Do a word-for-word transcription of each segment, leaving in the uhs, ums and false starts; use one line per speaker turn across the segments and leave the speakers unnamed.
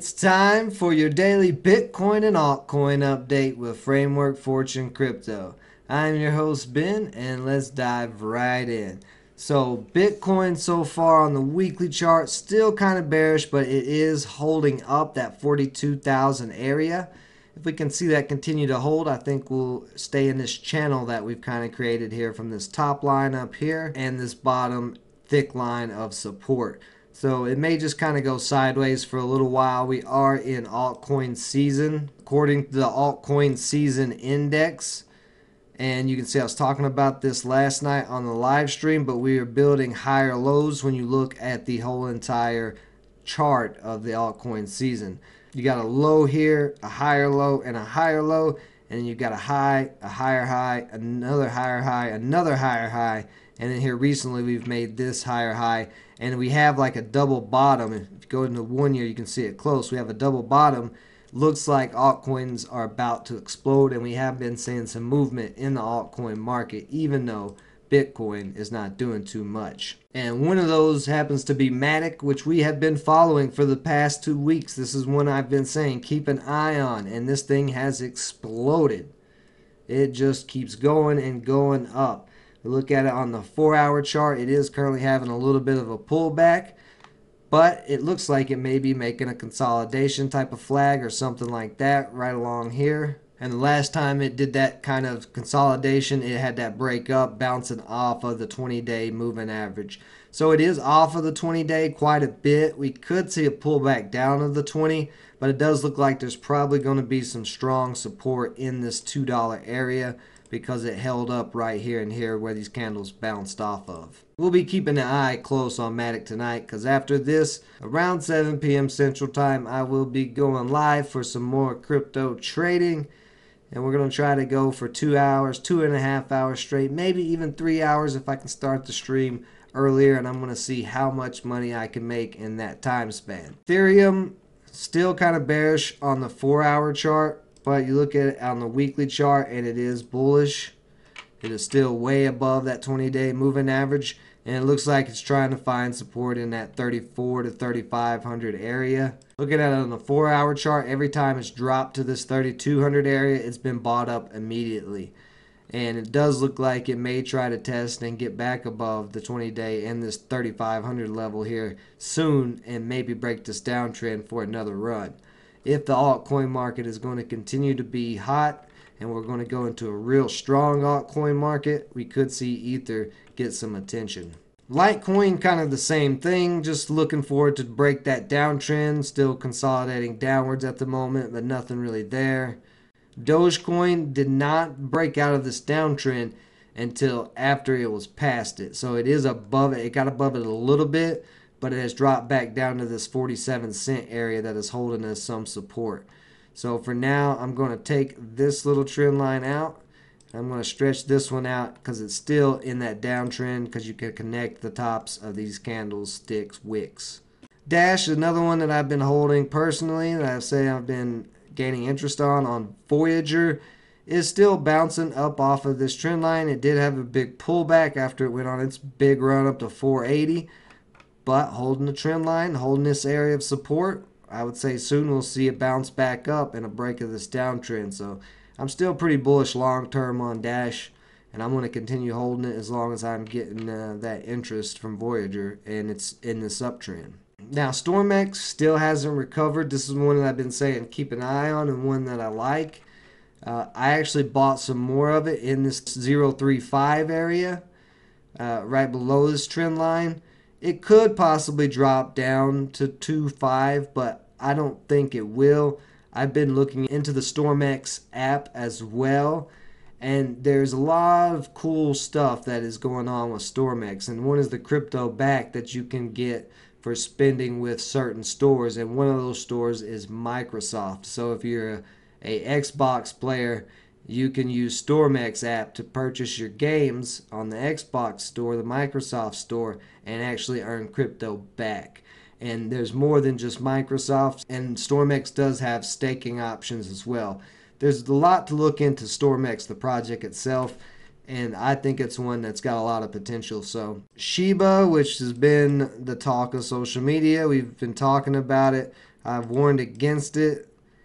It's time for your daily Bitcoin and Altcoin update with Framework Fortune Crypto. I'm your host Ben, and let's dive right in. So Bitcoin so far on the weekly chart still kind of bearish, but it is holding up that forty-two thousand area. If we can see that continue to hold, I think we'll stay in this channel that we've kind of created here from this top line up here and this bottom thick line of support. So it may just kind of go sideways for a little while. We are in altcoin season, according to the altcoin season index. And you can see I was talking about this last night on the live stream, but we are building higher lows when you look at the whole entire chart of the altcoin season. You got a low here, a higher low, and a higher low. And then you got a high, a higher high, another higher high, another higher high. And then here recently we've made this higher high. And we have like a double bottom. If you go into one year, you can see it close. We have a double bottom. Looks like altcoins are about to explode. And we have been seeing some movement in the altcoin market, even though Bitcoin is not doing too much. And one of those happens to be MATIC, which we have been following for the past two weeks. This is one I've been saying, keep an eye on. And this thing has exploded. It just keeps going and going up. We look at it on the four hour chart. It is currently having a little bit of a pullback, but it looks like it may be making a consolidation type of flag or something like that right along here. And the last time it did that kind of consolidation, it had that break up, bouncing off of the twenty day moving average. So it is off of the twenty day quite a bit. We could see a pullback down of the twenty, but it does look like there's probably going to be some strong support in this two dollar area, because it held up right here and here where these candles bounced off of. We'll be keeping an eye close on MATIC tonight, because after this, around seven p m Central Time, I will be going live for some more crypto trading. And we're going to try to go for two hours, two and a half hours straight, maybe even three hours if I can start the stream earlier. And I'm going to see how much money I can make in that time span. Ethereum, still kind of bearish on the four hour chart. But you look at it on the weekly chart and it is bullish. It is still way above that twenty day moving average. And it looks like it's trying to find support in that thirty-four to thirty-five hundred area. Looking at it on the four hour chart, every time it's dropped to this thirty-two hundred area, it's been bought up immediately. And it does look like it may try to test and get back above the twenty day and this thirty-five hundred level here soon, and maybe break this downtrend for another run. If the altcoin market is going to continue to be hot and we're going to go into a real strong altcoin market, we could see Ether get some attention. Litecoin, kind of the same thing, just looking forward to break that downtrend, still consolidating downwards at the moment, but nothing really there. Dogecoin did not break out of this downtrend until after it was past it. So it is above it. It got above it a little bit, but it has dropped back down to this forty-seven cent area that is holding us some support. So for now, I'm going to take this little trend line out. I'm going to stretch this one out because it's still in that downtrend, because you can connect the tops of these candlesticks wicks. Dash is another one that I've been holding personally, that I say I've been gaining interest on. On Voyager is still bouncing up off of this trend line. It did have a big pullback after it went on its big run up to four eighty. But holding the trend line, holding this area of support, I would say soon we'll see it bounce back up and a break of this downtrend. So I'm still pretty bullish long term on Dash, and I'm going to continue holding it as long as I'm getting uh, that interest from Voyager and it's in this uptrend. Now Stormx still hasn't recovered. This is one that I've been saying keep an eye on, and one that I like. Uh, I actually bought some more of it in this zero three five area, uh, right below this trend line. It could possibly drop down to two point five, but I don't think it will. I've been looking into the Stormx app as well, and there's a lot of cool stuff that is going on with Stormx. And one is the crypto back that you can get for spending with certain stores, and one of those stores is Microsoft. So if you're a, a Xbox player, you can use Stormx app to purchase your games on the Xbox store, the Microsoft store, and actually earn crypto back. And there's more than just Microsoft, and Stormx does have staking options as well. There's a lot to look into Stormx, the project itself, and I think it's one that's got a lot of potential. So Shiba, which has been the talk of social media, we've been talking about it I've warned against it.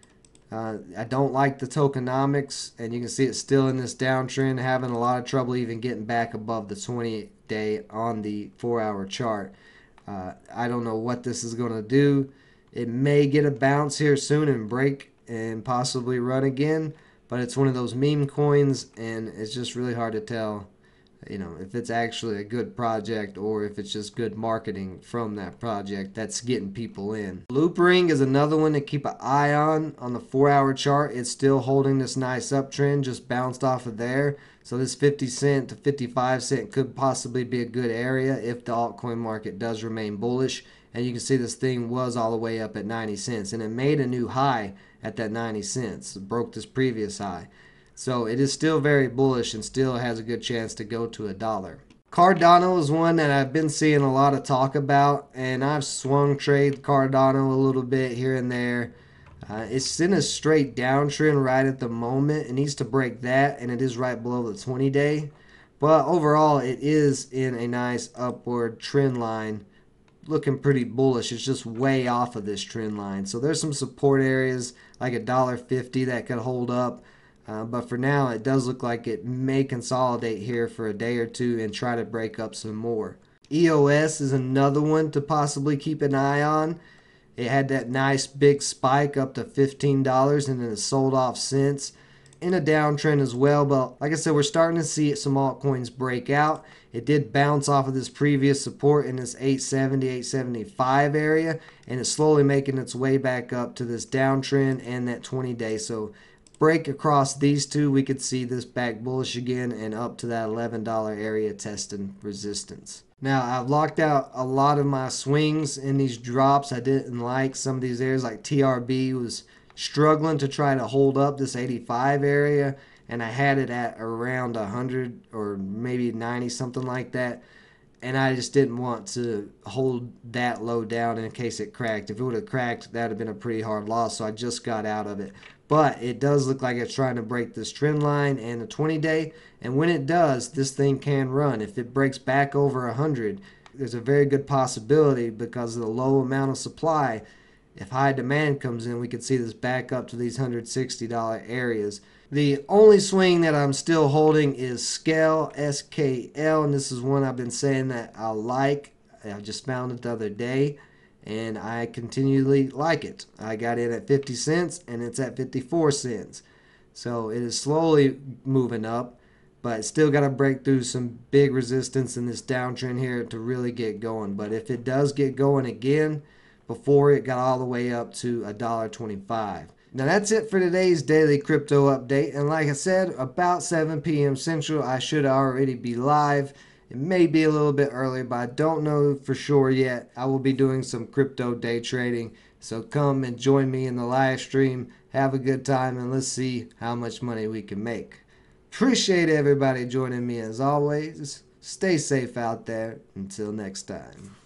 Uh, I don't like the tokenomics, and you can see it's still in this downtrend, having a lot of trouble even getting back above the twenty day on the four hour chart. Uh, I don't know what this is going to do. It may get a bounce here soon and break and possibly run again, but it's one of those meme coins, and it's just really hard to tell, you know, if it's actually a good project or if it's just good marketing from that project that's getting people in. Loop ring is another one to keep an eye on. On the four hour chart, it's still holding this nice uptrend, just bounced off of there. So this fifty cent to fifty-five cent could possibly be a good area if the altcoin market does remain bullish. And you can see this thing was all the way up at ninety cents, and it made a new high at that ninety cents. It broke this previous high. So it is still very bullish and still has a good chance to go to a dollar. Cardano is one that I've been seeing a lot of talk about, and I've swung trade Cardano a little bit here and there. Uh, it's in a straight downtrend right at the moment. It needs to break that, and it is right below the twenty day. But overall, it is in a nice upward trend line, looking pretty bullish. It's just way off of this trend line. So there's some support areas like a dollar fifty that could hold up. Uh, but for now, it does look like it may consolidate here for a day or two and try to break up some more. E O S is another one to possibly keep an eye on. It had that nice big spike up to fifteen dollars and then it sold off since. In a downtrend as well, but like I said, we're starting to see some altcoins break out. It did bounce off of this previous support in this eight seventy, eight seventy-five area, and it's slowly making its way back up to this downtrend and that twenty day. So break across these two, we could see this back bullish again and up to that eleven dollar area testing resistance. Now, I've locked out a lot of my swings in these drops. I didn't like some of these areas, like T R B was struggling to try to hold up this eighty-five area, and I had it at around one hundred or maybe ninety, something like that. And I just didn't want to hold that low down in case it cracked. If it would have cracked, that would have been a pretty hard loss, so I just got out of it. But it does look like it's trying to break this trend line and the twenty day, and when it does, this thing can run. If it breaks back over one hundred, there's a very good possibility because of the low amount of supply. If high demand comes in, we could see this back up to these one hundred sixty dollar areas. The only swing that I'm still holding is Skale, S K L, and this is one I've been saying that I like. I just found it the other day, and I continually like it. I got in at fifty cents, and it's at fifty-four cents. So it is slowly moving up, but it's still got to break through some big resistance in this downtrend here to really get going. But if it does get going again, before it got all the way up to a dollar twenty-five. Now that's it for today's daily crypto update, and like I said, about seven p m Central, I should already be live. It may be a little bit earlier, but I don't know for sure yet. I will be doing some crypto day trading, so come and join me in the live stream. Have a good time, and let's see how much money we can make. Appreciate everybody joining me as always. Stay safe out there. Until next time.